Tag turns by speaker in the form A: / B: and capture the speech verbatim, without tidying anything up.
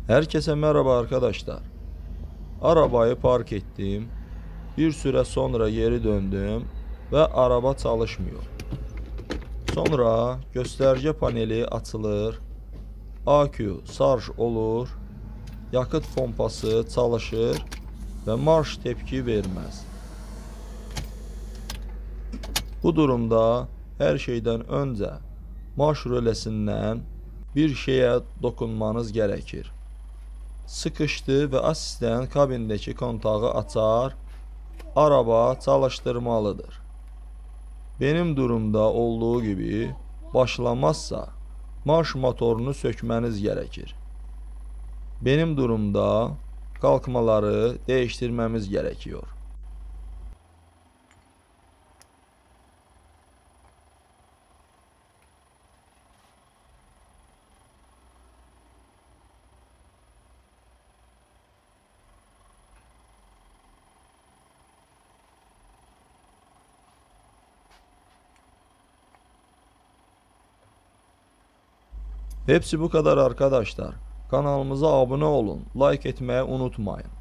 A: Herkese merhaba arkadaşlar. Arabayı park ettim. Bir süre sonra geri döndüm ve araba çalışmıyor. Sonra gösterge paneli açılır. Akü şarj olur. Yakıt pompası çalışır ve marş tepki vermez. Bu durumda her şeyden önce marş rölesinden bir şeye dokunmanız gerekir. Sıkışdı ve asistent kabindeki kontağı açar, araba çalıştırmalıdır. Benim durumda olduğu gibi başlamazsa marş motorunu sökmeniz gerekir. Benim durumda kalkmaları değiştirmemiz gerekiyor. Hepsi bu kadar arkadaşlar. Kanalımıza abone olun, like etmeyi unutmayın.